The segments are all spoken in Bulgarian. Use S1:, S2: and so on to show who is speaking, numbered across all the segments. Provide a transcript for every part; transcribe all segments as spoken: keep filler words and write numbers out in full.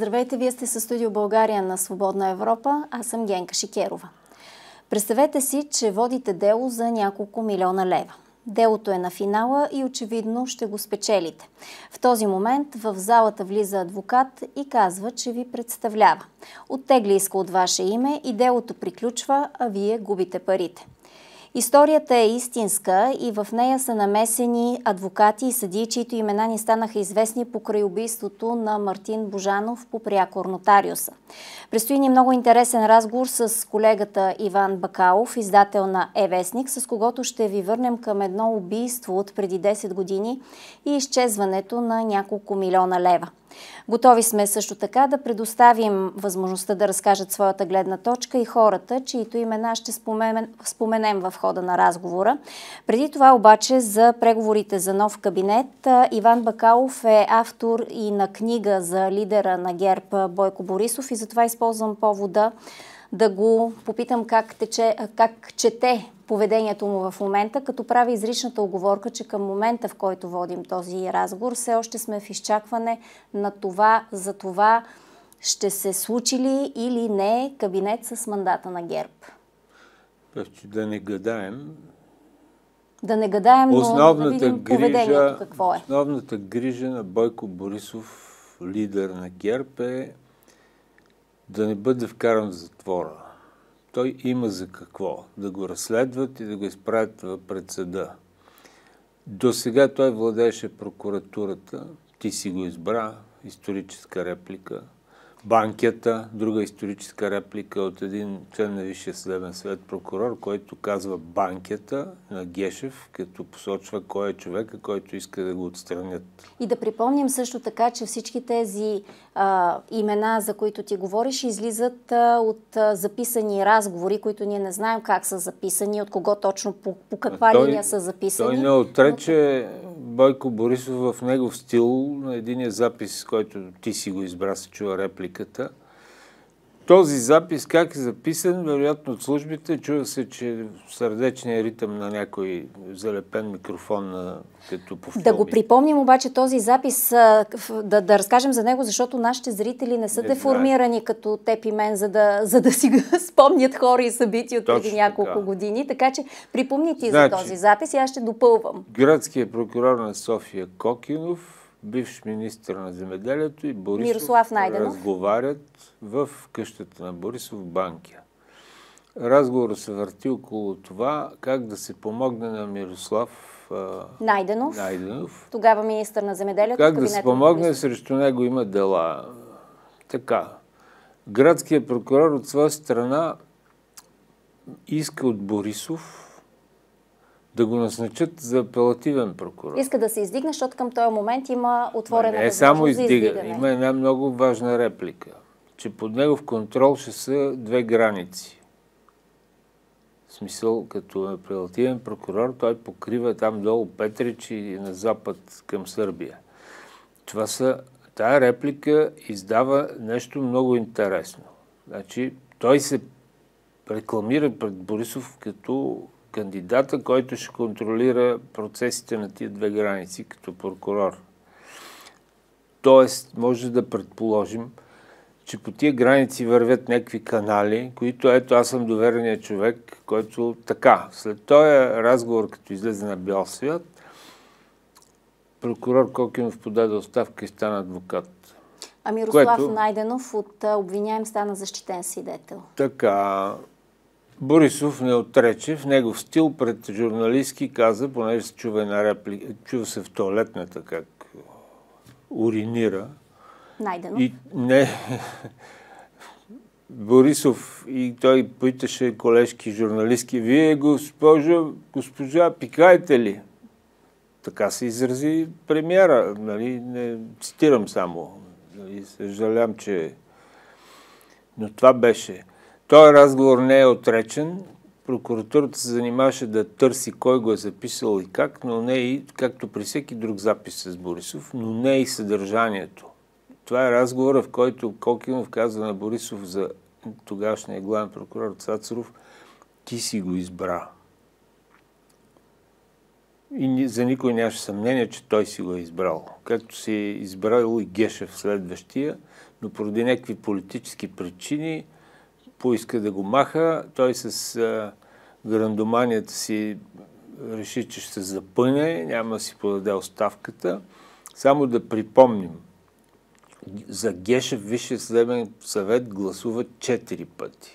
S1: Здравейте, вие сте със Студио България на Свободна Европа. Аз съм Генка Шикерова. Представете си, че водите дело за няколко милиона лева. Делото е на финала и очевидно ще го спечелите. В този момент в залата влиза адвокат и казва, че ви представлява. Оттегли иска от ваше име и делото приключва, а вие губите парите. Историята е истинска и в нея са намесени адвокати и съдии, чието имена ни станаха известни покрай убийството на Мартин Божанов по Прякор нотариуса. Предстои ни много интересен разговор с колегата Иван Бакалов, издател на Е-вестник, с когото ще ви върнем към едно убийство от преди десет години и изчезването на няколко милиона лева. Готови сме също така да предоставим възможността да разкажат своята гледна точка и хората, чието имена ще споменем, споменем в хода на разговора. Преди това обаче за преговорите за нов кабинет Иван Бакалов е автор и на книга за лидера на ГЕРБ Бойко Борисов и затова използвам повода да го попитам как, тече, как чете поведението му в момента, като прави изричната уговорка, че към момента, в който водим този разговор, все още сме в изчакване на това, за това ще се случи ли или не кабинет с мандата на ГЕРБ.
S2: Пъвче, да не гадаем.
S1: Да не гадаем, но
S2: основната
S1: да видим
S2: грижа,
S1: поведението какво е.
S2: Основната грижа на Бойко Борисов, лидер на ГЕРБ, е да не бъде вкаран в затвора. Той има за какво да го разследват и да го изправят пред съда. До сега той владееше прокуратурата, ти си го избра, историческа реплика. Банкята, друга историческа реплика от един член на Висшия съдебен съвет прокурор, който казва банкята на Гешев, като посочва кой е човека, който иска да го отстранят.
S1: И да припомним също така, че всички тези а, имена, за които ти говориш, излизат а, от а, записани разговори, които ние не знаем как са записани, от кого точно, по, по каква
S2: той,
S1: линия са записани.
S2: Той не отрече Бойко Борисов в негов стил на единия запис, който ти си го избра, се чува репликата. Този запис, как е записан, вероятно от службите, чува се, че сърдечният ритъм на някой залепен микрофон, на, като по филми.
S1: Да го припомним обаче този запис, да, да разкажем за него, защото нашите зрители не са не деформирани знае. Като теб и мен, за да, за да си спомнят хора и събития от преди няколко така. години. Така че припомни ти значи, за този запис и аз ще допълвам.
S2: Градският прокурор на София Кокинов, бивш министър на земеделието и Борисов
S1: Мирослав Найденов
S2: разговарят в къщата на Борисов в Банкя. Разговорът се върти около това как да се помогне на Мирослав
S1: Найденов,
S2: Найденов
S1: тогава министър на земеделието.
S2: Как да се помогне, срещу него има дела. Така. Градският прокурор от своя страна иска от Борисов да го назначат за апелативен прокурор.
S1: Иска да се издигне, защото към този момент има отворена
S2: възможност за
S1: издигане.
S2: Не само издига. Има една много важна реплика, че под негов контрол ще са две граници. В смисъл, като апелативен прокурор, той покрива там долу Петрич и на запад към Сърбия. Това са, тая реплика издава нещо много интересно. Значи, той се рекламира пред Борисов като кандидата, който ще контролира процесите на тия две граници като прокурор. Тоест, може да предположим, че по тия граници вървят някакви канали, които, ето, аз съм довереният човек, който така. След този разговор, като излезе на бял свят, прокурор Кокинов подаде оставка и стана адвокат.
S1: А Мирослав което... Найденов от обвиняем стана защитен свидетел.
S2: Така. Борисов не отрече, в негов стил пред журналистки каза, понеже се чува една реплика, чува се в тоалетната как уринира.
S1: Найденов.
S2: И не... Борисов и той питаше колежки журналистки, вие, госпожа, госпожа, пикаете ли? Така се изрази премиера, нали, не цитирам само. Нали, съжалявам, че... Но това беше... Този разговор не е отречен. Прокуратурата се занимаваше да търси кой го е записал и как, но не и, както при всеки друг запис с Борисов, но не и съдържанието. Това е разговора, в който Кокинов казва на Борисов за тогавашния главен прокурор Цацаров, ти си го избра. И за никой нямаше съмнение, че той си го е избрал. Както си е избрал и Гешев следващия, но поради някакви политически причини поиска да го маха. Той с а, грандоманията си реши, че ще се запъне, няма да си подаде оставката. Само да припомним, за Гешев Висшия съдебен съвет гласува четири пъти.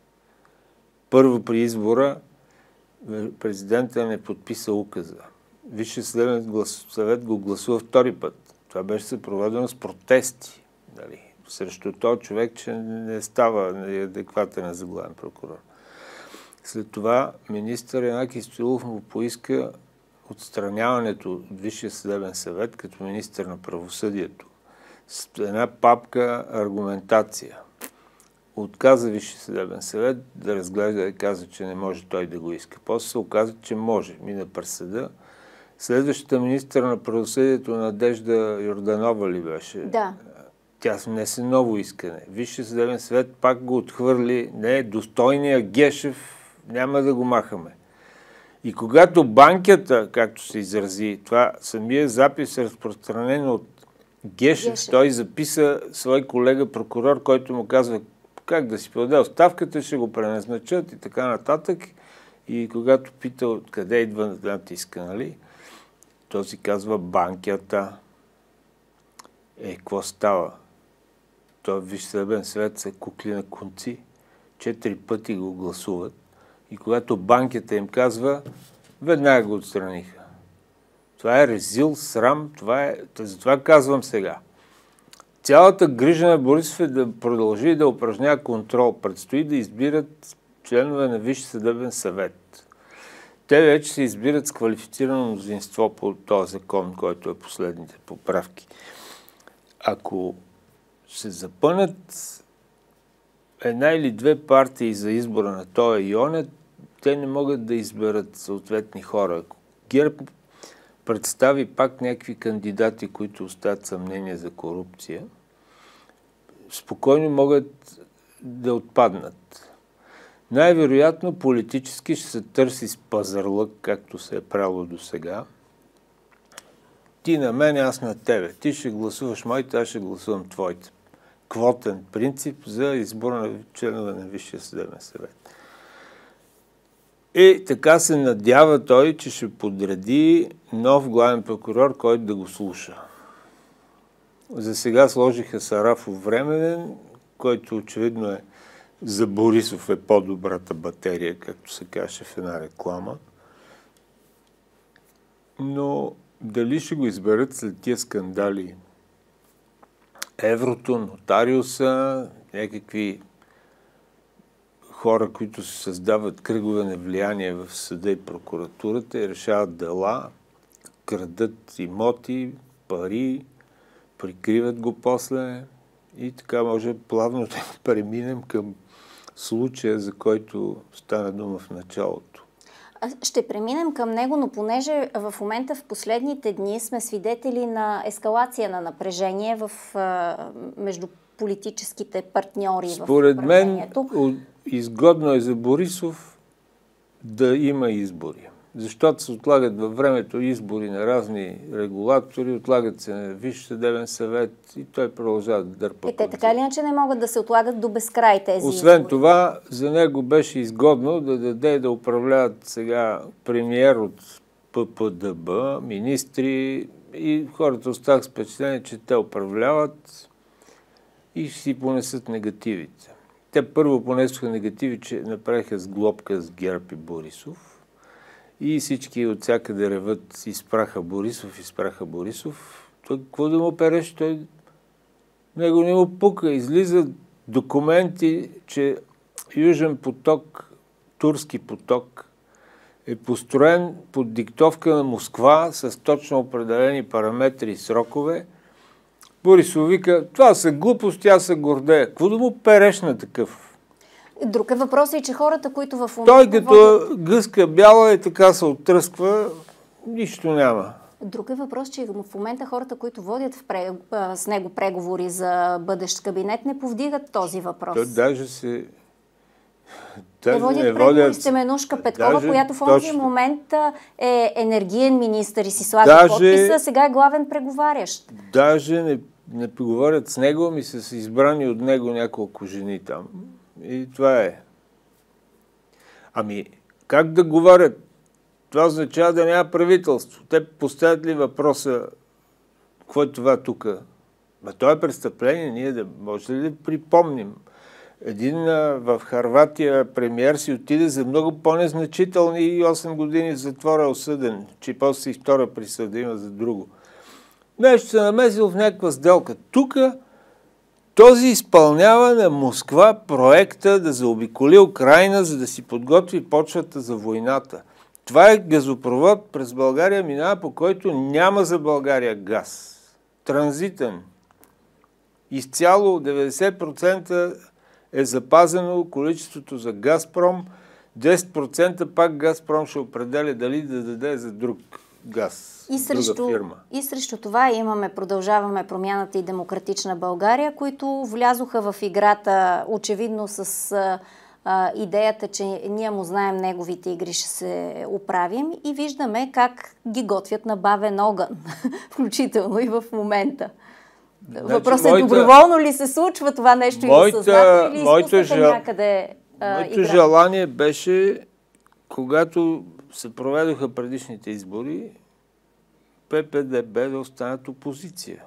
S2: Първо при избора президентът не подписа указа. Висшия съдебен съвет го гласува втори път. Това беше съпроводено с протести. Дали, срещу този човек, че не става неадекватен за главен прокурор. След това министър Янаки Стоилов му поиска отстраняването от Висшия съдебен съвет като министър на правосъдието с една папка аргументация. Отказа Висшия съдебен съвет да разглежда и каза, че не може той да го иска. После се оказа, че може. Мина през съда. Следващата министър на правосъдието Надежда Йорданова ли беше?
S1: Да.
S2: Тя внесе ново искане. Висшия съдебен съвет пак го отхвърли. Не, достойния Гешев няма да го махаме. И когато банката, както се изрази, това самия запис е разпространен от Гешев, Гешев. Той записа свой колега прокурор, който му казва как да си подаде оставката, ще го преназначат и така нататък. И когато пита откъде идва натиска, нали, то си казва банката. Е, какво става? Той Висш съдебен съвет са кукли на конци. Четири пъти го гласуват. И когато банката им казва, веднага го отстраниха. Това е резил, срам, това е... Затова казвам сега. Цялата грижа на Борисов е да продължи да упражнява контрол. Предстои да избират членове на Висш съдебен съвет. Те вече се избират с квалифицирано мнозинство по този закон, който е последните поправки. Ако се запънат една или две партии за избора на този ионет, те не могат да изберат съответни хора. Ако ГЕРБ представи пак някакви кандидати, които оставят съмнение за корупция, спокойно могат да отпаднат. Най-вероятно политически ще се търси с пазарлък, както се е правило до сега. Ти на мен, аз на тебе. Ти ще гласуваш моите, аз ще гласувам твоите. Квотен принцип за избор на членове на Висшия съдебен съвет. И така се надява той, че ще подреди нов главен прокурор, който да го слуша. За сега сложиха Сарафов временен, който очевидно е за Борисов е по-добрата батерия, както се каже в една реклама. Но дали ще го изберат след тия скандали? Еврото, нотариуса, някакви хора, които се създават кръгове на влияние в съда и прокуратурата и решават дела, крадат имоти, пари, прикриват го после и така може плавно да преминем към случая, за който стана дума в началото.
S1: Ще преминем към него, но понеже в момента в последните дни сме свидетели на ескалация на напрежение в, между политическите партньори в управлението.
S2: Според мен изгодно е за Борисов да има избори. Защото се отлагат във времето избори на разни регулатори, отлагат се на Висш съдебен съвет и той продължава да дърпа.
S1: И те така или иначе не могат да се отлагат до безкрай тези
S2: Освен
S1: избори.
S2: това, за него беше изгодно да даде да управляват сега премиер от П П Д Б, министри и хората остават с впечатление, че те управляват и ще си понесат негативите. Те първо понесоха негативи, че направиха сглобка с ГЕРБ и Борисов. И всички от всякъде реват, изпраха Борисов, изпраха Борисов. Той какво да му переш? Той него не му пука. Излизат документи, че Южен поток, турски поток, е построен под диктовка на Москва с точно определени параметри и срокове. Борисов вика, това са глупости, аз се гордея. Какво да му переш на такъв?
S1: Друг е въпрос е, че хората, които в момента...
S2: Той като водят... гъска бяла и така се оттръсква, нищо няма.
S1: Друг е въпрос, че в момента хората, които водят в пре... с него преговори за бъдещ кабинет, не повдигат този въпрос.
S2: Той даже се
S1: Те водят преговори с Теменужка Петкова, даже, която в този момент е енергиен министър и си слага даже, подписа, сега е главен преговарящ.
S2: Даже не, не преговарят с него, ми са избрани от него няколко жени там. И това е. Ами, как да говорят? Това означава да няма правителство. Те поставят ли въпроса, какво е това тук? Ма това е престъпление, ние да може ли да припомним? Един а, в Харватия премиер си отиде за много по-незначителни и осем години в затвора осъден, че после и втора присъда има за друго. Нещо се намесил в някаква сделка. Тук този изпълнява на Москва проекта да заобиколи Украйна, за да си подготви почвата за войната. Това е газопровод през България минава, по който няма за България газ. Транзитен. Изцяло деветдесет процента е запазено количеството за Газпром, десет процента пак Газпром ще определя дали да даде за друг газ,
S1: и срещу,
S2: друга фирма.
S1: И срещу това имаме, продължаваме Промяната и Демократична България, които влязоха в играта очевидно с а, идеята, че ние му знаем неговите игри, ще се оправим и виждаме как ги готвят на бавен огън, включително и в момента. Значи, въпросът е моята, доброволно ли се случва това нещо моята, и осъзнато, или изкуствата жел... някъде а,
S2: Моето игра? Желание беше, когато се проведоха предишните избори, Пе Пе Де Бе да останат опозиция.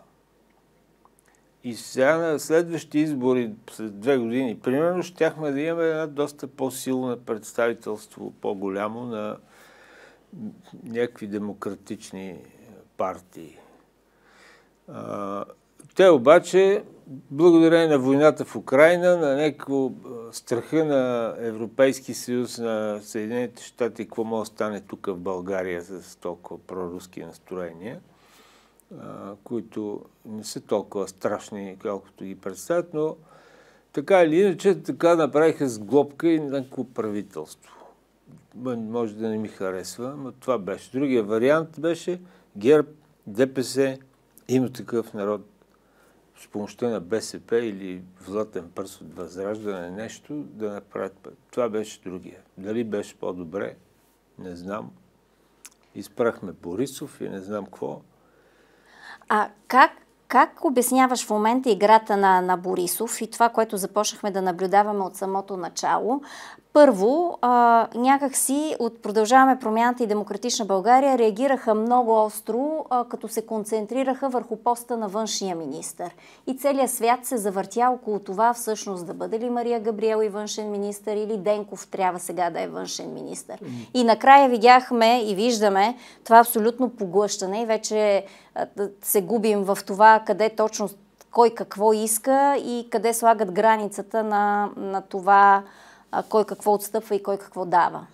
S2: И сега на следващи избори, след две години, примерно, щяхме да имаме една доста по-силно представителство, по-голямо на някакви демократични партии. А, те обаче, благодарение на войната в Украйна, на някакво страха на Европейски съюз, на Съединените щати, какво може да стане тук в България с толкова проруски настроения, които не са толкова страшни, колкото ги представят, но така или иначе така направиха сглобка и някакво правителство. Може да не ми харесва, но това беше. Другия вариант беше ГЕРБ, Де Пе Се, Има такъв народ с помощта на Бе Се Пе или Златен пръст от Възраждане нещо да направят. Това беше другия. Дали беше по-добре, не знам. Изпрахме Борисов и не знам какво.
S1: А как, как обясняваш в момента играта на, на Борисов и това, което започнахме да наблюдаваме от самото начало? Първо, а, някакси от Продължаваме Промяната и Демократична България реагираха много остро, а, като се концентрираха върху поста на външния министър. И целият свят се завъртя около това всъщност да бъде ли Мария Габриел и външен министър или Денков трябва сега да е външен министър. Mm. И накрая видяхме и виждаме това абсолютно поглъщане и вече а, се губим в това къде точно кой какво иска и къде слагат границата на, на това кой какво отстъпва и кой какво дава.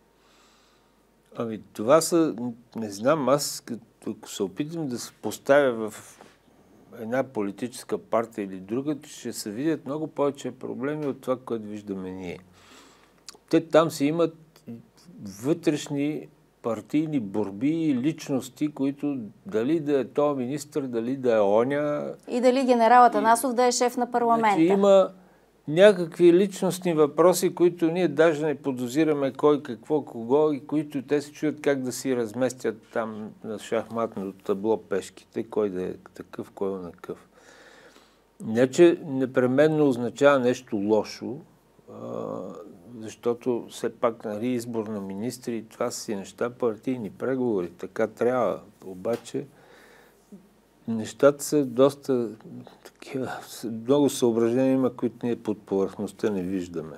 S2: Ами това са, не знам, аз като се опитам да се поставя в една политическа партия или друга, ще се видят много повече проблеми от това, което виждаме ние. Те там си имат вътрешни партийни борби и личности, които дали да е този министър, дали да е оня.
S1: И дали генерал Атанасов да е шеф на парламента.
S2: Значи има някакви личностни въпроси, които ние даже не подозираме кой, какво, кого и които те се чуят как да си разместят там на шахматното табло пешките, кой да е такъв, кой е онакъв. Не, че непременно означава нещо лошо, защото все пак нали, избор на министри, това са си неща, партийни преговори, така трябва. Обаче нещата са доста такива, много съображения има, които ние под повърхността не виждаме.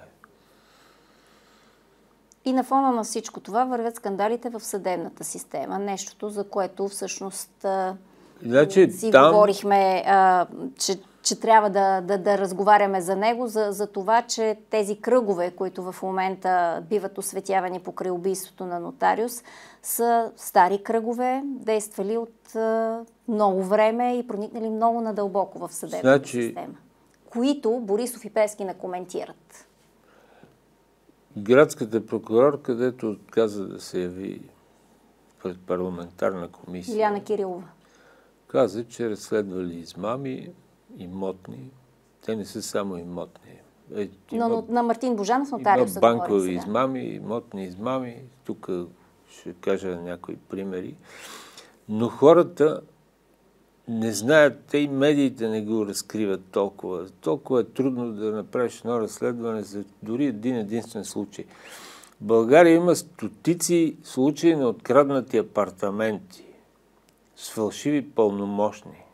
S1: И на фона на всичко това вървят скандалите в съдебната система. Нещото, за което всъщност значи, си там... говорихме, а, че, че трябва да, да, да разговаряме за него, за, за това, че тези кръгове, които в момента биват осветявани покрай убийството на нотариус, са стари кръгове, действали от а, много време и проникнали много надълбоко в съдебната значи... система, които Борисов и Пеевски не коментират.
S2: Градската прокурор, където отказа да се яви пред парламентарна комисия.
S1: Илияна Кирилова.
S2: Каза, че разследвали измами, имотни. Те не са само имотни. Е,
S1: Но, но на Мартин Божанов
S2: има
S1: нотариуса
S2: банкови измами, имотни измами. Тук ще кажа някои примери. Но хората не знаят, те и медиите не го разкриват толкова. Толкова е трудно да направиш едно разследване за дори един единствен случай. В България има стотици случаи на откраднати апартаменти с фалшиви пълномощни.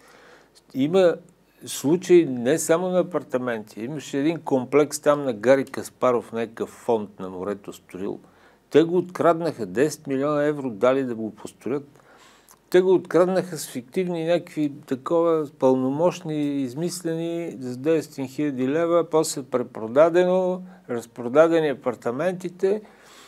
S2: Има случаи не само на апартаменти. Имаше един комплекс там на Гари Каспаров, някакъв фонд на морето строил. Те го откраднаха, десет милиона евро дали да го построят. Те го откраднаха с фиктивни някакви такова пълномощни, измислени за деветстотин хиляди лева, после препродадено, разпродадени апартаментите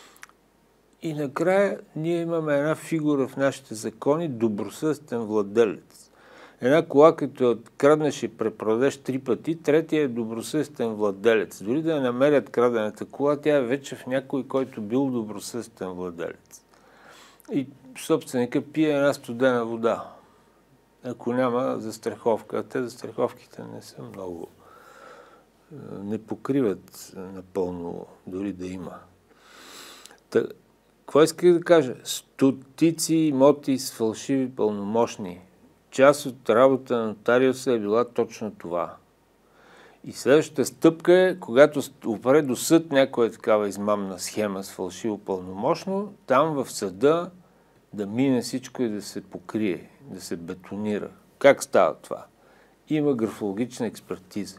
S2: и накрая ние имаме една фигура в нашите закони, добросъвестен владелец. Една кола, като я откраднеш и препродадеш три пъти, третия е добросъвестен владелец. Дори да я намерят крадената кола, тя е вече в някой, който бил добросъвестен владелец. И собственика пие една студена вода, ако няма застраховка. Те застраховките не са много, не покриват напълно, дори да има. Та, какво исках да кажа? Стотици имоти с фалшиви пълномощни. Част от работа на нотариуса е била точно това. И следващата стъпка е, когато опре до съд някоя такава измамна схема с фалшиво пълномощно, там в съда да мине всичко и да се покрие, да се бетонира. Как става това? Има графологична експертиза.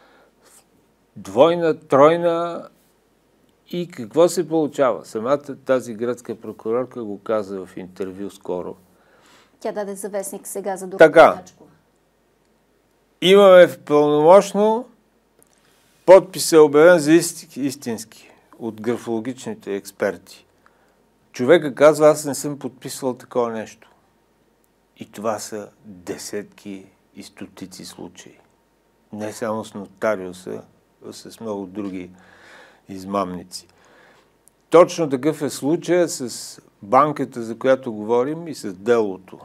S2: Двойна, тройна и какво се получава? Самата тази гръцка прокурорка го каза в интервю скоро.
S1: Тя даде завестник сега за
S2: Дора Ковачкова. Имаме в пълномощно подпис е обявен за истински от графологичните експерти. Човека казва, аз не съм подписвал такова нещо. И това са десетки и стотици случаи. Не само с нотариуса, а с много други измамници. Точно такъв е случая с банката, за която говорим, и с делото.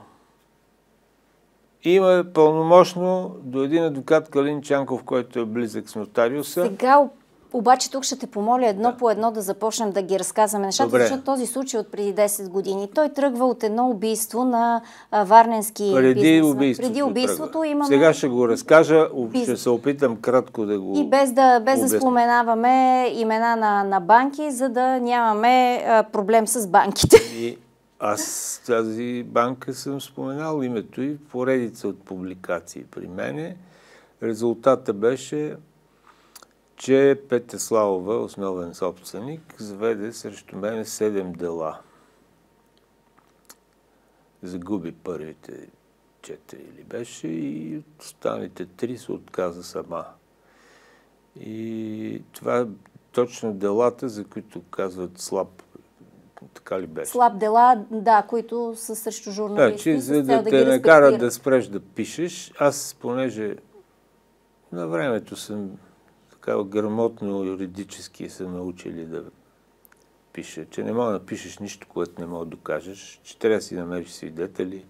S2: Има пълномощно до един адвокат Калин Чанков, който е близък с нотариуса.
S1: Сега обаче тук ще те помоля едно да. по едно да започнем да ги разказваме нещата,
S2: Добре.
S1: Защото този случай от преди десет години. Той тръгва от едно убийство на а, варненски
S2: преди
S1: бизнес.
S2: Убийството
S1: преди убийството имаме...
S2: Сега ще го разкажа, ще се опитам кратко да го...
S1: И без да, без да споменаваме имена на, на банки, за да нямаме а, проблем с банките.
S2: И аз тази банка съм споменал името и поредица от публикации при мене. Резултата беше, че Петя Славова, основен собственик, заведе срещу мене седем дела. Загуби първите четири или беше и от останалите три се отказа сама. И това е точно делата, за които казват слаб. Така ли беше?
S1: Слаб дела, да, които са срещу журналисти.
S2: Да, че за да, да те накарат да спреш да пишеш, аз, понеже на времето съм така грамотно юридически са научили да пиша, че не мога да напишеш нищо, което не мога да докажеш, че трябва да си намериш свидетели.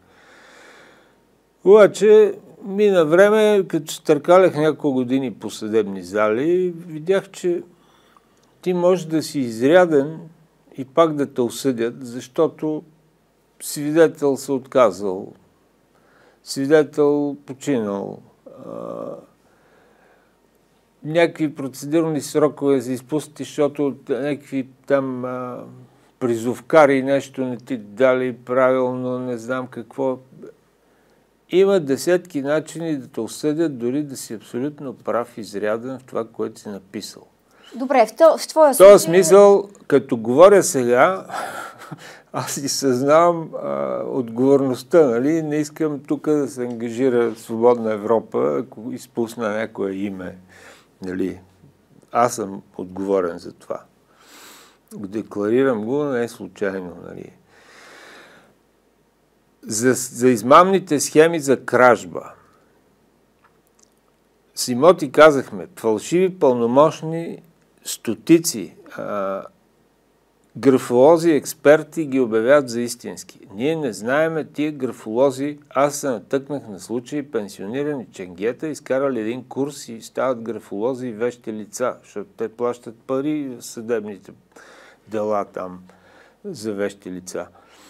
S2: Обаче, мина време, като се търкалях няколко години по съдебни зали, видях, че ти можеш да си изряден и пак да те осъдят, защото свидетел се отказал, свидетел починал, а, някакви процедурни срокове за изпусти, защото някакви там а, призовкари нещо не ти дали правилно, не знам какво. Има десетки начини да те осъдят, дори да си абсолютно прав, изряден в това, което си написал.
S1: Добре, в, то, в твоя
S2: случай... В този смисъл, като говоря сега, аз си съзнавам а, отговорността, нали? Не искам тук да се ангажира Свободна Европа, ако изпусна някое име. Нали? Аз съм отговорен за това. Декларирам го, не е случайно. Нали? За, за измамните схеми за кражба. С имоти казахме, фалшиви пълномощни стотици. А, графолози, експерти ги обявяват за истински. Ние не знаеме тия графолози. Аз се натъкнах на случаи пенсионирани ченгета, изкарали един курс и стават графолози и вещи лица, защото те плащат пари в съдебните дела там за вещи лица.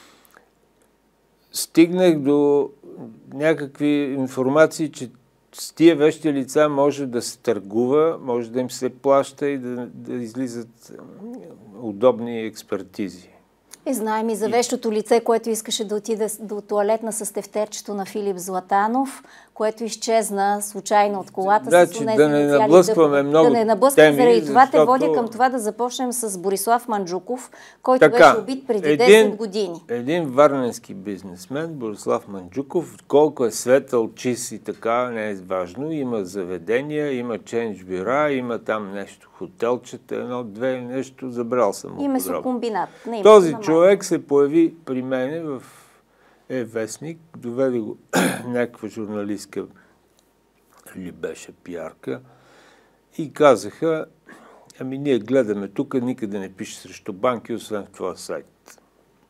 S2: Стигнах до някакви информации, че с тия вещи лица може да се търгува, може да им се плаща и да, да излизат удобни експертизи.
S1: И знаем и за вещото лице, което искаше да отиде до туалетна с тефтерчето на Филип Златанов, което изчезна случайно от колата.
S2: Значи,
S1: с
S2: да не наблъскваме много
S1: Да не наблъскваме,
S2: теми,
S1: заради това
S2: защото...
S1: те водя към това да започнем с Борислав Манджуков, който
S2: така,
S1: беше убит преди
S2: един,
S1: десет години.
S2: Един варненски бизнесмен, Борислав Манджуков, колко е светъл, чист и така, не е важно. Има заведения, има ченч бюра, има там нещо, хотелчета, едно, две, нещо, забрал съм.
S1: И месокомбинат.
S2: Този човек се появи при мене в Е-вестник, доведе го някаква журналистка или беше пиарка и казаха, ами ние гледаме тук, никъде не пише срещу банки, освен в твоя сайт.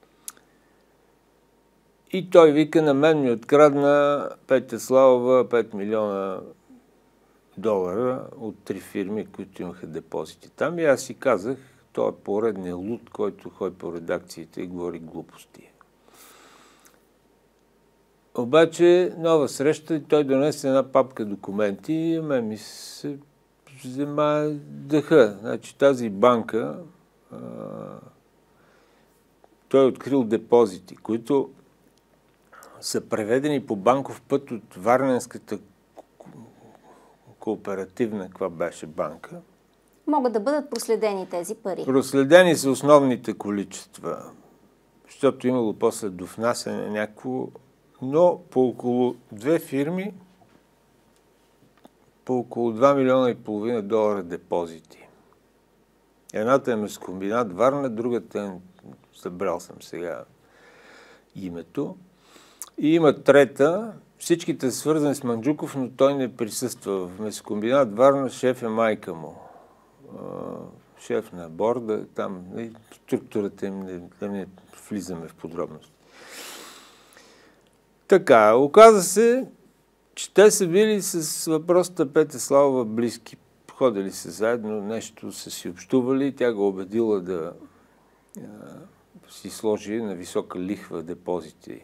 S2: И той вика, на мен ми открадна Петя Славова пет милиона долара от три фирми, които имаха депозити там. И аз си казах, той е поредният луд, който ходи по редакциите и говори глупости. Обаче нова среща и той донесе една папка документи и ме ми се взема дъха. Значи тази банка, а, той е открил депозити, които са преведени по банков път от Варненската кооперативна, каква беше банка.
S1: Могат да бъдат проследени тези пари.
S2: Проследени са основните количества, защото имало после довнасяне някакво, но по около две фирми, по около два милиона и половина долара депозити. Едната е Месокомбинат Варна, другата е, събрал съм сега името. И има трета, всичките са свързани с Манджуков, но той не присъства. В Месокомбинат Варна шеф е майка му. Шеф на борда, там структурата им, не, да не влизаме в подробности. Така, оказа се, че те са били с въпросата Петя Славова близки. Ходили се заедно, нещо са си общували, тя го убедила да а, си сложи на висока лихва депозити.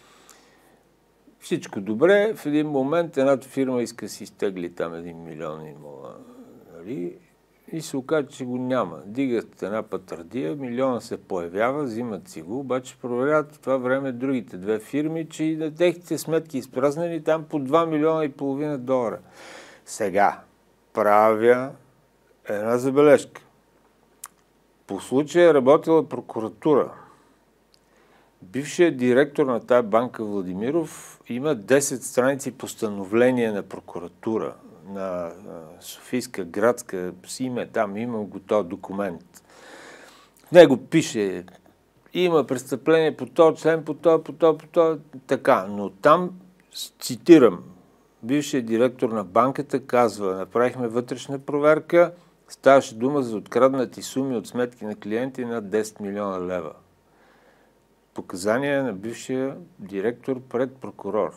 S2: Всичко добре, в един момент едната фирма иска да си изтегли там един милион имала, нали? И се оказа, че го няма. Дигат една патардия, милиона се появява, взимат си го, обаче проверяват в това време другите две фирми, че и на техните сметки изпразнени там по два милиона и половина долара. Сега правя една забележка. По случая е работила прокуратура. Бившият директор на тая банка Владимиров има десет страници постановления на прокуратура, на Софийска градска, с име там, имам го този документ. В него пише, има престъпление по този член, по този, по този, по този, така. Но там, цитирам, бившият директор на банката казва, направихме вътрешна проверка, ставаше дума за откраднати суми от сметки на клиенти над десет милиона лева. Показания на бившия директор пред прокурор.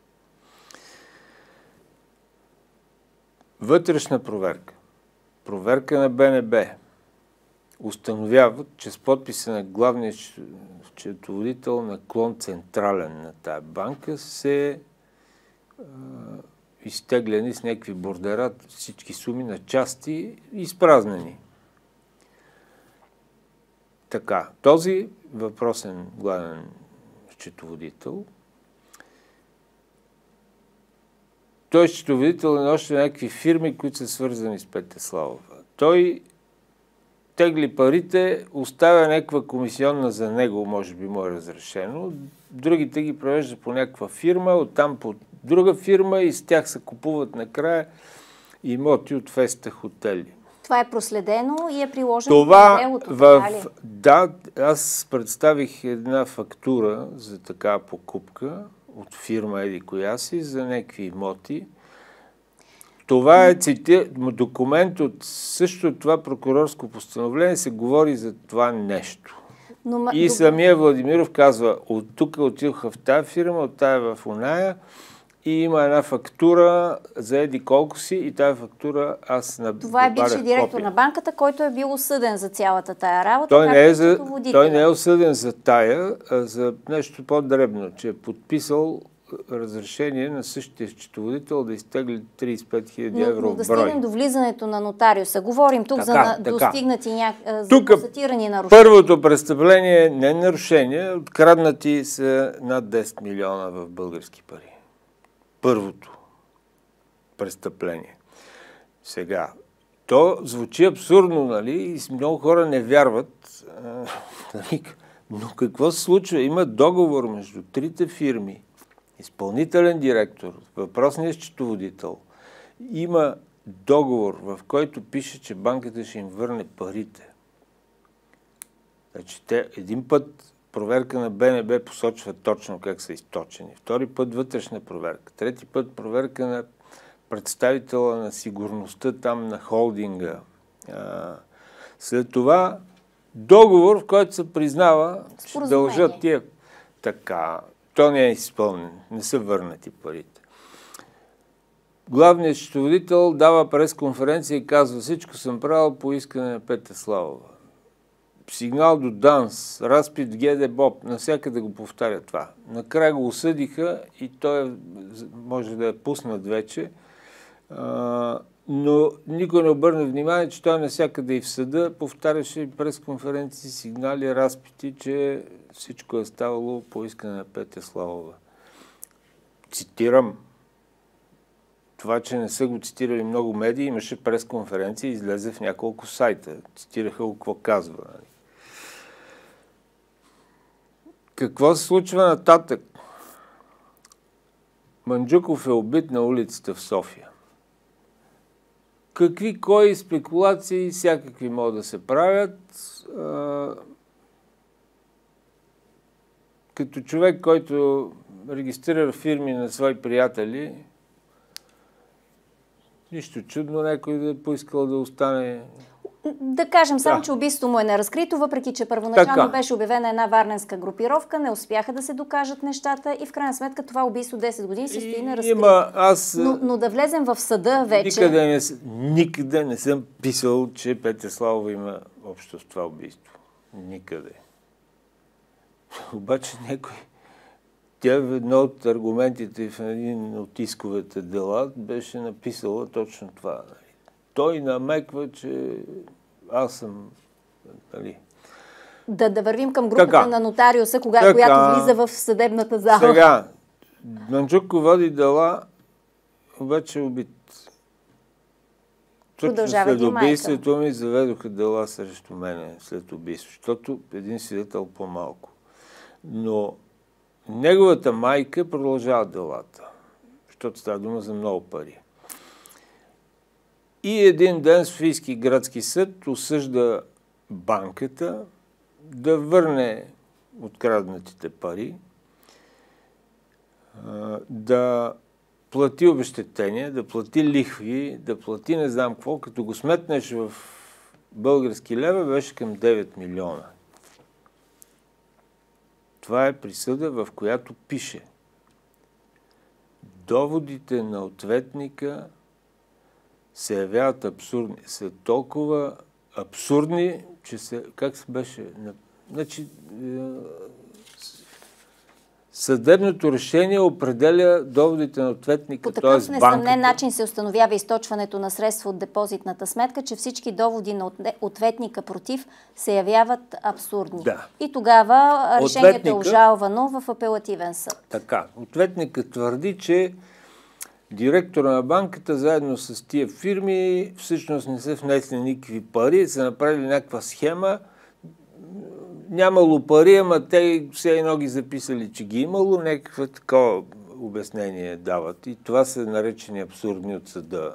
S2: Вътрешна проверка. Проверка на Б Н Б. Установяват, че с подписа на главния счетоводител на клон централен на тая банка се е, изтегляни с някакви бордера всички суми на части изпразнени. Така, този въпросен главен счетоводител, той е счетоводител на още някакви фирми, които са свързани с Петя Славова. Той тегли парите, оставя някаква комисионна за него, може би му е разрешено. Другите ги превежда по някаква фирма, оттам по друга фирма и с тях се купуват накрая имоти от Феста хотели.
S1: Това е проследено и е приложено
S2: Това
S1: в делото,
S2: в... Да, аз представих една фактура за такава покупка от фирма еди коя си за някакви имоти. Това е цити... документ от същото това прокурорско постановление, се говори за това нещо.
S1: Но,
S2: и
S1: до...
S2: самия Владимиров казва, от тук отидоха в тая фирма, от тая в оная и има една фактура за еди колко си и тая фактура аз на
S1: Това е бивши директор на банката, който е бил осъден за цялата тая работа.
S2: Той не е, за... Той не е осъден за тая, а за нещо по-дребно, че е подписал разрешение на същия счетоводител да изтегли трийсет и пет хиляди евро в брой.
S1: Но да стигнем до влизането на нотариуса. Говорим тук така, за достигнати ня... за констатирани нарушения.
S2: Първото престъпление не е нарушение, откраднати са над десет милиона в български пари. Първото престъпление. Сега, то звучи абсурдно, нали, и много хора не вярват. Нали, но какво се случва? Има договор между трите фирми, изпълнителен директор, въпросният счетоводител. Има договор, в който пише, че банката ще им върне парите. Значи те един път проверка на Б Н Б посочва точно как са източени. Втори път вътрешна проверка. Трети път проверка на представителя на сигурността там на холдинга. След това договор, в който се признава, че дължат тия така. То не е изпълнен. Не са върнати парите. Главният счетоводител дава пресконференция и казва, всичко съм правил по искане на Петя Славова. Сигнал до ДАНС, разпит в Г Д БОП, навсякъде го повтаря това. Накрая го осъдиха и той може да е пуснат вече, а, но никой не обърна внимание, че той навсякъде и в съда повтаряше пресконференции, сигнали, разпити, че всичко е ставало по искане на Петя Славова. Цитирам. Това, че не са го цитирали много медии, имаше пресконференция и излезе в няколко сайта. Цитираха го какво казва. Какво се случва нататък? Манджуков е убит на улицата в София. Какви, кои спекулации, всякакви могат да се правят. Като човек, който регистрира фирми на свои приятели, нищо чудно някой да е поискал да остане.
S1: Да кажем само, да. че убийството му е неразкрито, въпреки че първоначално
S2: така.
S1: беше обявена една варненска групировка, не успяха да се докажат нещата и в крайна сметка това убийство десет години се стои неразкрито.
S2: Има, аз...
S1: но, но да влезем в съда вече...
S2: Никъде не, никъде не съм писал, че Петя Славова има общо с това убийство. Никъде. Обаче някой... Тя в едно от аргументите в един от исковете дела беше написала точно това. Той намеква, че аз съм... Нали...
S1: Да, да вървим към групата
S2: така.
S1: на нотариуса, кога,
S2: така.
S1: която влиза в съдебната зала.
S2: Сега, Манджуков води дела, обаче е убит. Точно след убийството ми заведоха дела срещу мене след убийство, защото един свидетел по-малко. Но неговата майка продължава делата, защото става дума за много пари. И един ден Софийски градски съд осъжда банката да върне откраднатите пари, да плати обезщетение, да плати лихви, да плати не знам какво, като го сметнеш в български лева, беше към девет милиона. Това е присъда, в която пише: доводите на ответника се явяват абсурдни. Са толкова абсурдни, че се... Как се беше? Значи, съдебното решение определя доводите на ответника,
S1: по такъв несъмнен начин се установява източването на средства от депозитната сметка, че всички доводи на ответника против се явяват абсурдни.
S2: Да.
S1: И тогава решението е обжалвано в апелативен съд.
S2: Така. Ответникът твърди, че директора на банката заедно с тия фирми всъщност не са внесли никакви пари, са направили някаква схема. Нямало пари, ама те все едно ги записали, че ги имало, някакво такова обяснение дават. И това са наречени абсурдни от съда.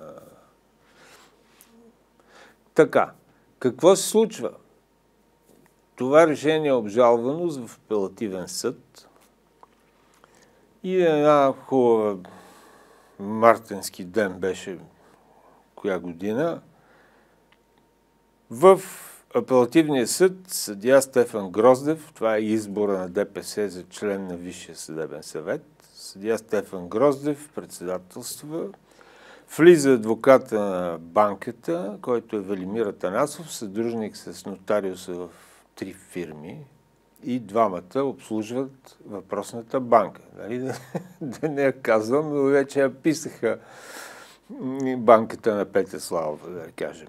S2: Така, какво се случва? Това решение е обжалвано в апелативен съд и една хубава мартенски ден беше, коя година, в апелативния съд съдия Стефан Гроздев, това е избора на ДПС за член на Висшия съдебен съвет, съдия Стефан Гроздев председателства, влиза адвоката на банката, който е Велимир Атанасов, съдружник с нотариуса в три фирми, и двамата обслужват въпросната банка. Нали? Да, да не я казвам, но вече я писаха банката на Петя Славова, да кажем.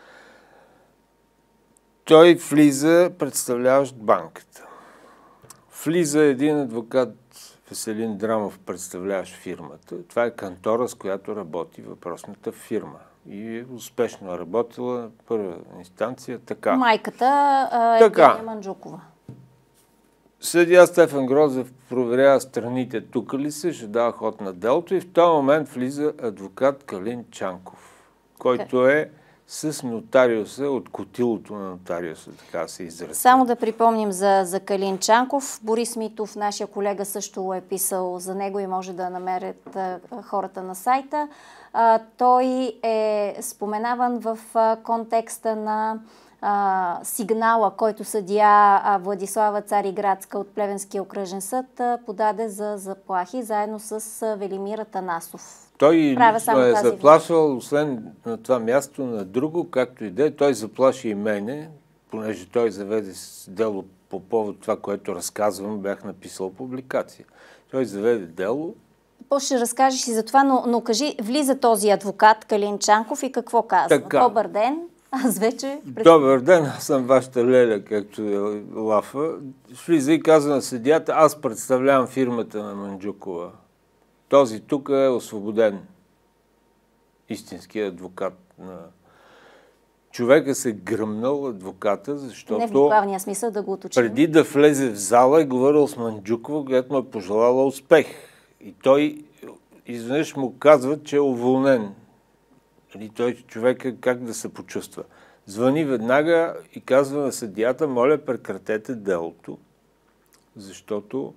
S2: Той влиза, представляващ банката. Влиза един адвокат, Веселин Драмов, представляващ фирмата. Това е кантора, с която работи въпросната фирма. И е успешно работила на първа инстанция така.
S1: Майката е Евгения Манджукова.
S2: Съдия Стефан Гроздев проверява страните тук ли се, ще дава ход на делото и в този момент влиза адвокат Калин Чанков, който е с нотариуса, от котилото на нотариуса, така се изрази.
S1: Само да припомним за, за Калин Чанков. Борис Митов, нашия колега, също е писал за него и може да намерят а, хората на сайта. А, той е споменаван в а, контекста на а, сигнала, който съдия а, Владислава Цариградска от Плевенския окръжен съд а, подаде за заплахи, заедно с а, Велимир Атанасов.
S2: Той лично е заплашвал, освен на това място, на друго, както и да е. Той заплаши и мене, понеже той заведе дело по повод това, което разказвам, бях написал публикация. Той заведе дело.
S1: После ще разкажеш и за това, но, но кажи, влиза този адвокат Калин Чанков и какво казва? Така. Добър ден, аз вече...
S2: Добър ден, аз съм вашата леля, както е лафа. Влиза и казва на съдията, аз представлявам фирмата на Манджукова. Този тук е освободен. Истинският адвокат на... Човека се гръмнал адвоката, защото...
S1: Не в буквалния смисъл, да го уточним.
S2: Преди да влезе в зала е говорил с Манджукова, която му е пожелала успех. И той изведнъж му казва, че е уволнен. И той човека как да се почувства. Звъни веднага и казва на съдията, моля, прекратете делото, защото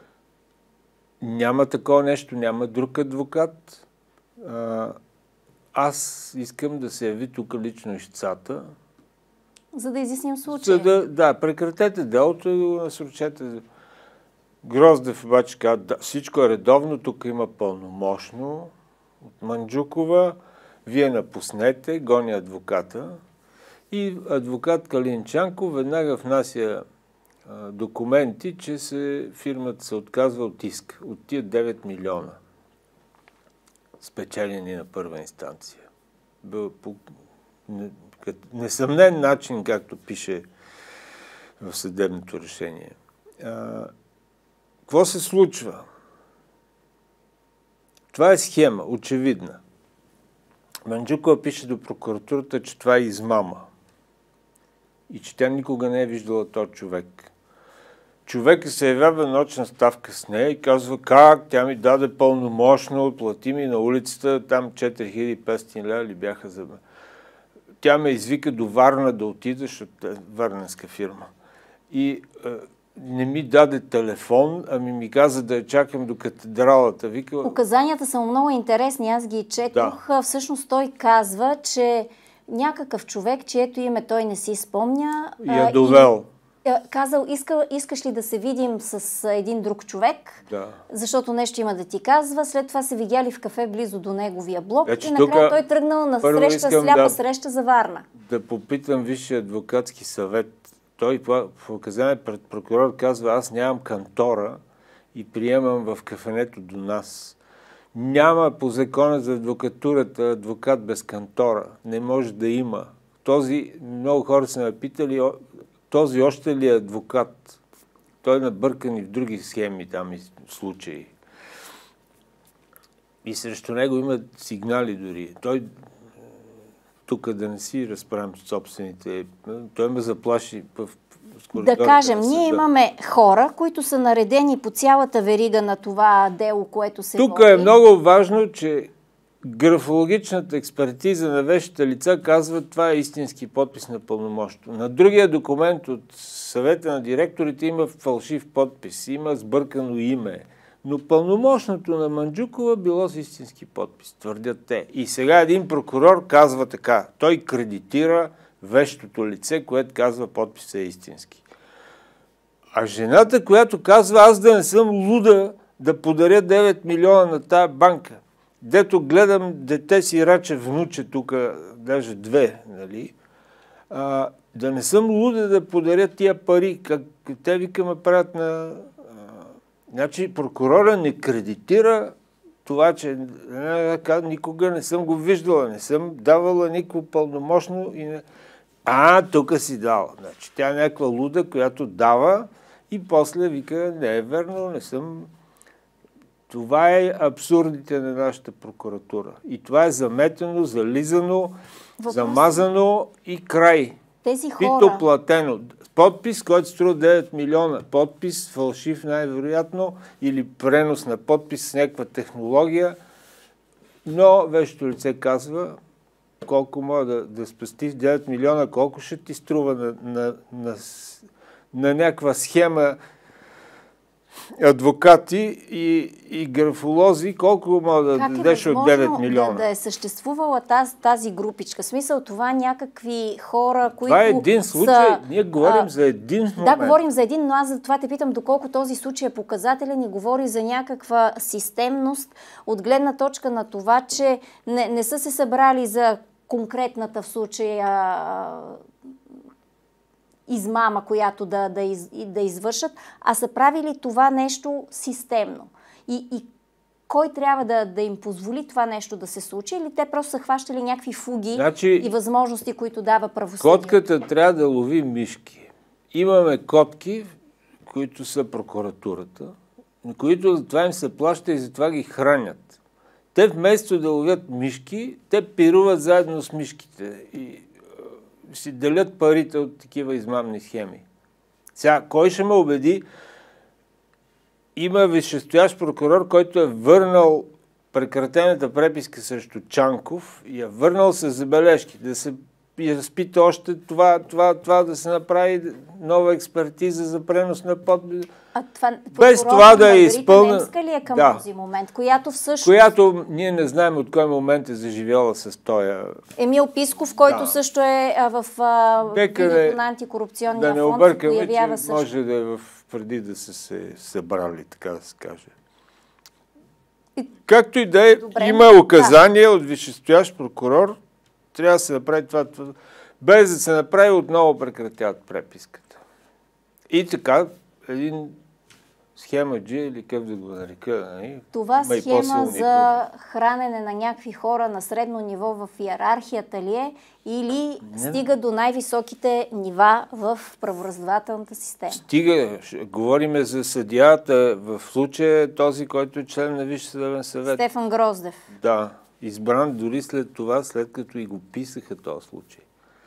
S2: няма такова нещо, няма друг адвокат. А, аз искам да се яви тук лично ищцата.
S1: За да изясним случая.
S2: Да, да, прекратете делото и го насрочете. Гроздев обаче казва, да, всичко е редовно, тук има пълномощно от Манджукова, вие напуснете, гони адвоката. И адвокат Калин Чанков веднага внася а, документи, че се, фирмата се отказва от иск, от тия девет милиона, спечелени на първа инстанция. Бил по несъмнен начин, както пише в съдебното решение. А, какво се случва? Това е схема, очевидна. Манджукова пише до прокуратурата, че това е измама. И че тя никога не е виждала този човек. Човекът се явява нощна ставка с нея и казва, как, тя ми даде пълномощно, плати ми на улицата, там четири хиляди и петстотин лева ли бяха за мен. Тя ме извика до Варна да отида, защото е варненска фирма. И е, не ми даде телефон, ами ми каза да я чакам до катедралата. Вика...
S1: Указанията са много интересни, аз ги четох. Да. Всъщност той казва, че някакъв човек, чието име той не си спомня...
S2: Я довел.
S1: И, казал, иска, искаш ли да се видим с един друг човек,
S2: да.
S1: Защото нещо има да ти казва. След това се видяли в кафе близо до неговия блок
S2: Ече,
S1: и накрая
S2: тука,
S1: той тръгнал на среща, сляпа
S2: да,
S1: среща за Варна.
S2: Да попитам Висшия адвокатски съвет. Той в указание пред прокурор казва, аз нямам кантора и приемам в кафенето до нас. Няма по закона за адвокатурата адвокат без кантора. Не може да има. Този, много хора са ме питали, този още ли е адвокат? Той е набъркан и в други схеми, там и случаи. И срещу него има сигнали дори. Той, тук да не си разправим собствените, той ме заплаши в
S1: Да кажем, ние имаме хора, които са наредени по цялата верига на това дело, което се
S2: Тук
S1: води.
S2: Е много важно, че графологичната експертиза на вещите лица казва, това е истински подпис на пълномощно. На другия документ от съвета на директорите има фалшив подпис, има сбъркано име. Но пълномощното на Манджукова било с истински подпис, твърдят те. И сега един прокурор казва така, той кредитира вещото лице, което казва подписът е истински. А жената, която казва, аз да не съм луда да подаря девет милиона на тая банка, дето гледам дете си раче внуче тук, даже две, нали, а, да не съм луда да подаря тия пари, как те викаме правят на... А, значи прокурора не кредитира това, че не, никога не съм го виждала, не съм давала никакво пълномощно и не... А, тук си дала. Значи, тя е някаква луда, която дава и после вика, не е верно, не съм... Това е абсурдите на нашата прокуратура. И това е заметено, зализано, въпрос... замазано и край.
S1: Тези хора...
S2: Пито платено. Подпис, който струва девет милиона. Подпис, фалшив най-вероятно, или пренос на подпис с някаква технология. Но вещото лице казва, колко може да, да спастиш девет милиона, колко ще ти струва на, на, на, на някаква схема адвокати и, и графолози, колко може да
S1: как
S2: дадеш
S1: е
S2: от девет милиона?
S1: Да, да е съществувала тази, тази групичка. В смисъл това някакви хора, които
S2: Това е един случай.
S1: Са,
S2: Ние говорим
S1: а,
S2: за един момент.
S1: Да, говорим за един, но аз за това те питам доколко този случай е показателен и говори за някаква системност от гледна точка на това, че не, не са се събрали за конкретната в случая измама, която да, да, из, да извършат, а са правили това нещо системно. И, и кой трябва да, да им позволи това нещо да се случи, или те просто са хващали някакви фуги значи, и възможности, които дава правосъдие?
S2: Котката трябва да лови мишки. Имаме котки, които са прокуратурата, на които това им се плаща и затова ги хранят. Те вместо да ловят мишки, те пируват заедно с мишките и си делят парите от такива измамни схеми. Сега, кой ще ме убеди? Има висшестоящ прокурор, който е върнал прекратената преписка срещу Чанков и е върнал с забележки, да се разпита още това, това, това, да се направи нова експертиза за пренос на подпис.
S1: А това,
S2: без това да е изпълнен...
S1: Немска ли е към
S2: да.
S1: този момент, която всъщност...
S2: Която ние не знаем от кой момент е заживяла с тоя...
S1: Емил Писков, който да. също е а, в видеото на антикорупционния
S2: да
S1: фонд.
S2: Да не объркаме, че
S1: също.
S2: може да е в, преди да са се събрали, така да се каже. И... Както и да е, Добре, има указания да. от висшестоящ прокурор, трябва да се направи това, това, без да се направи, отново прекратяват преписката. И така, един схемаджи, или как да го нарека, нали?
S1: Това схема за хранене на някакви хора на средно ниво в иерархията ли е, или не. стига до най-високите нива в правораздавателната система? Стига.
S2: Говориме за съдията, в случая този, който е член на Висш съдебен съвет.
S1: Стефан Гроздев.
S2: Да. Избран дори след това, след като и го писаха този случай.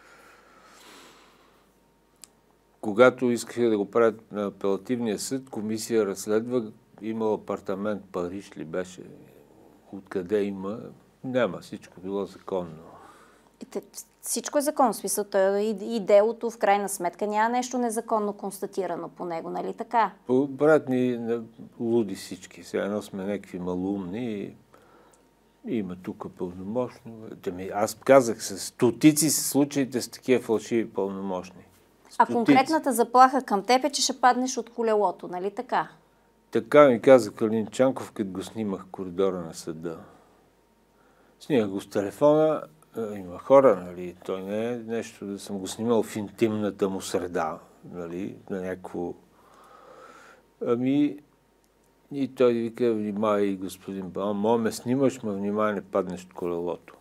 S2: Когато искаха да го правят на апелативния съд, комисия разследва, има апартамент Париж ли беше, откъде има, няма, всичко било законно.
S1: Всичко е законно, в смисъл, и, и делото в крайна сметка няма нещо незаконно констатирано по него, нали така?
S2: Брат ни луди всички, сега едно сме някакви малумни и има тук пълномощно. Аз казах, с стотици са случаите с такива фалшиви пълномощни.
S1: А конкретната заплаха към теб е, че ще паднеш от колелото, нали така?
S2: Така ми каза Калин Чанков, като го снимах в коридора на съда. Снимах го с телефона, има хора, нали, той не е нещо да съм го снимал в интимната му среда, нали, на някакво... Ами, и той вика, внимай, господин Баум, мо ме снимаш, ма внимай, не паднеш от колелото.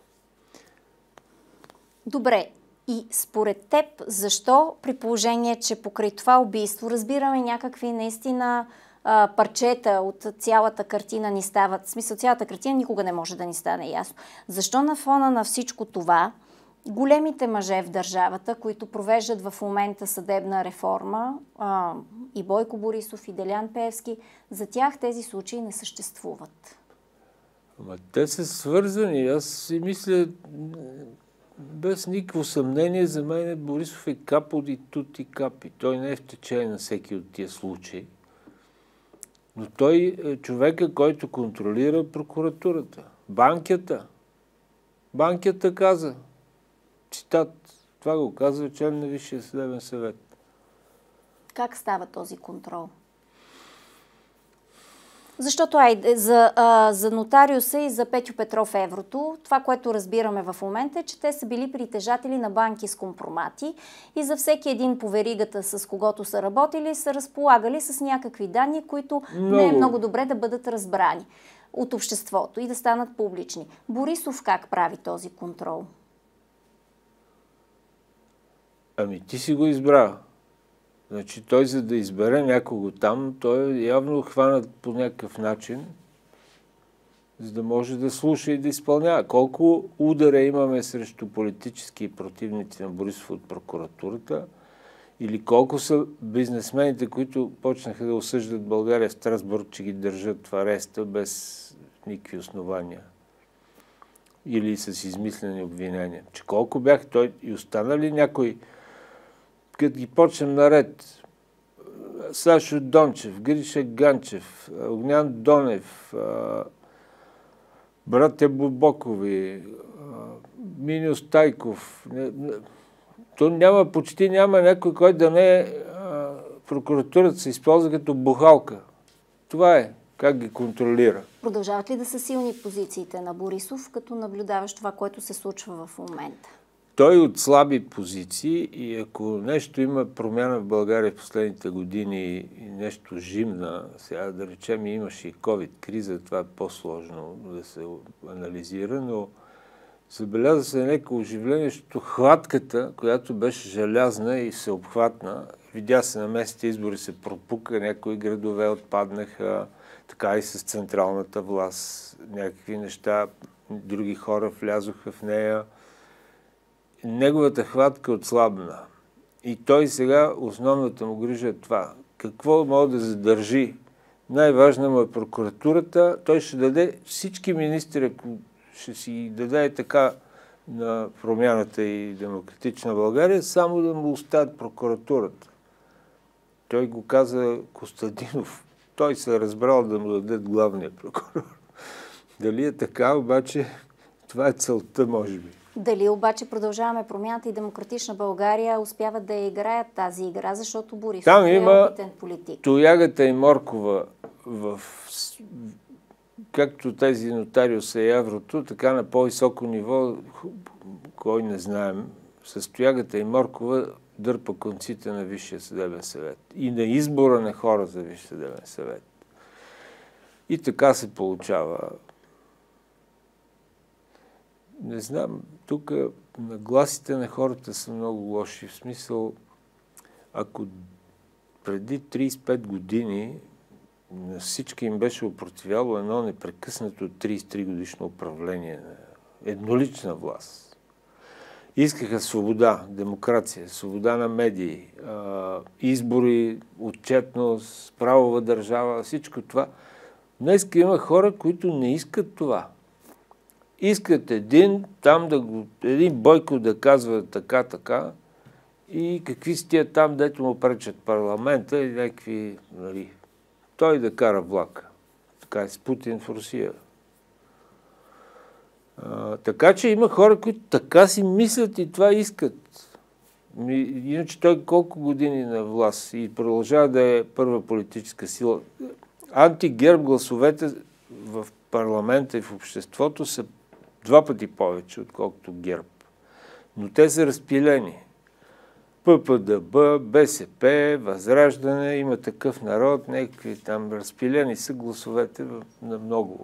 S1: Добре. И според теб, защо при положение, че покрай това убийство разбираме някакви наистина а, парчета от цялата картина ни стават, в смисъл цялата картина никога не може да ни стане ясно. Защо на фона на всичко това големите мъже в държавата, които провеждат в момента съдебна реформа, а, и Бойко Борисов, и Делян Пеевски, за тях тези случаи не съществуват?
S2: Ама те са свързани. Аз си мисля... Без никакво съмнение, за мен Борисов е кап от и тут и капи. Той не е в течение на всеки от тия случаи. Но той е човека, който контролира прокуратурата. Банкята. Банкята каза. Цитат. Това го казва член на Висшия съдебен съвет.
S1: Как става този контрол? Защото айде, за, а, за нотариуса и за Петю Петров еврото, това, което разбираме в момента е, че те са били притежатели на банки с компромати и за всеки един по веригата, с когото са работили, са разполагали с някакви данни, които много... не е много добре да бъдат разбрани от обществото и да станат публични. Борисов как прави този контрол?
S2: Ами ти си го избрал. Значи той, за да избере някого там, той е явно хванат по някакъв начин, за да може да слуша и да изпълнява. Колко удара имаме срещу политически противници на Борисов от прокуратурата, или колко са бизнесмените, които почнаха да осъждат България в Страсбург, че ги държат в ареста без никакви основания. Или с измислени обвинения. Че колко бях той и останали някой, като ги почнем наред, Сашо Дончев, Гриша Ганчев, Огнян Донев, братя Бобокови, Миньо Стайков. То няма, почти няма някой, който да не е прокуратурата се използва като бухалка. Това е. Как ги контролира.
S1: Продължават ли да са силни позициите на Борисов, като наблюдаваш това, което се случва в момента?
S2: Той отслаби позиции и ако нещо има промяна в България в последните години и нещо жимна, сега да речем имаше и ковид-криза, това е по-сложно да се анализира, но забеляза се някакво оживление, защото хватката, която беше желязна и всеобхватна, видя се на местните избори, се пропука, някои градове отпаднаха, така и с централната власт, някакви неща, други хора влязоха в нея. Неговата хватка отслабна. И той сега, основната му грижа е това. Какво може да задържи? Най-важна му е прокуратурата. Той ще даде всички министри, ако ще си даде така на промяната и демократична България, само да му оставят прокуратурата. Той го каза Костадинов. Той се е разбрал да му дадат главния прокурор. Дали е така, обаче това е целта, може би.
S1: Дали обаче Продължаваме промяната и демократична България успяват да играят тази игра, защото Борисов
S2: там
S1: е
S2: има
S1: опитен политик.
S2: Тоягата и Моркова в както тези нотариуса и еврото, така на по-високо ниво, кой не знаем, с Тоягата и Моркова дърпа конците на Висшия съдебен съвет и на избора на хора за Висшия съдебен съвет. И така се получава. Не знам, тук нагласите на хората са много лоши. В смисъл, ако преди трийсет и пет години на всички им беше опротивяло едно непрекъснато трийсет и три годишно управление на еднолична власт. Искаха свобода, демокрация, свобода на медии, избори, отчетност, правова държава, всичко това. Днес има хора, които не искат това. Искат един, там да го, един Бойко да казва така, така и какви са тия там, дето му пречат парламента и някакви, нали, той да кара влака. Така е с Путин в Русия. А, така че има хора, които така си мислят и това искат. Иначе той колко години на власт и продължава да е първа политическа сила. Антигерб гласовете в парламента и в обществото са два пъти повече, отколкото ГЕРБ. Но те са разпилени. П П Д Б, Б С П, Възраждане, Има такъв народ, някакви там разпилени са гласовете на много.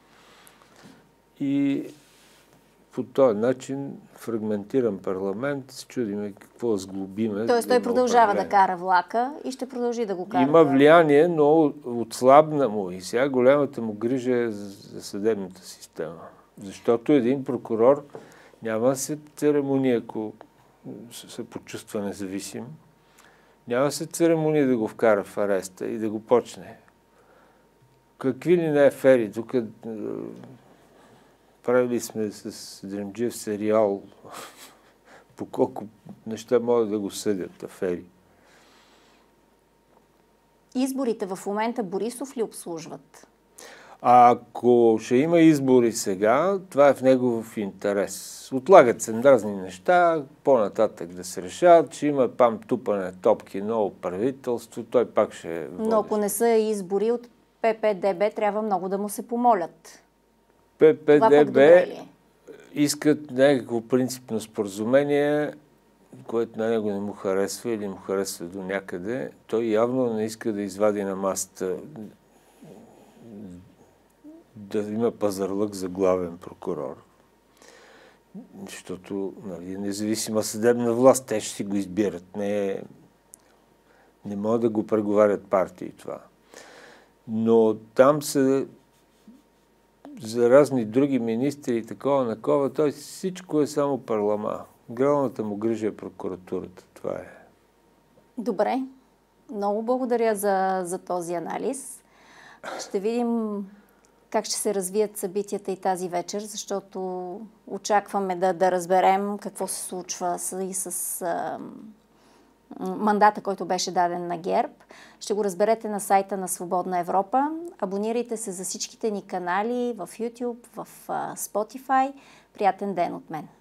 S2: И по този начин фрагментиран парламент, се чудиме какво сглобиме.
S1: Тоест той продължава да кара влака и ще продължи да го кара.
S2: Има влияние, но отслабна му и сега голямата му грижа е за съдебната система. Защото един прокурор няма се церемония, ако се почувства независим, няма се церемония да го вкара в ареста и да го почне. Какви ли не афери? Тук правили сме с Дремджиев сериал по колко неща могат да го съдят афери.
S1: изборите в момента Борисов ли обслужват?
S2: А ако ще има избори сега, това е в негов интерес. Отлагат се разни неща, по-нататък да се решават, че има пам тупане топки, ново правителство, той пак ще води.
S1: Но ако не са избори от П П Д Б, трябва много да му се помолят.
S2: П П Д Б
S1: е?
S2: искат някакво принципно споразумение, което на него не му харесва или му харесва до някъде. Той явно не иска да извади на масата да има пазарлък за главен прокурор. Защото, нали, независима съдебна власт, те ще си го избират. Не, не могат да го преговарят партии това. Но там са за разни други министри и такова накова, т.е. всичко е само парлама. Главната му грижа е прокуратурата. Това е.
S1: Добре. Много благодаря за, за този анализ. Ще видим как ще се развият събитията и тази вечер, защото очакваме да, да разберем какво се случва и с а, мандата, който беше даден на ГЕРБ. Ще го разберете на сайта на Свободна Европа. Абонирайте се за всичките ни канали в YouTube, в а, Spotify. Приятен ден от мен!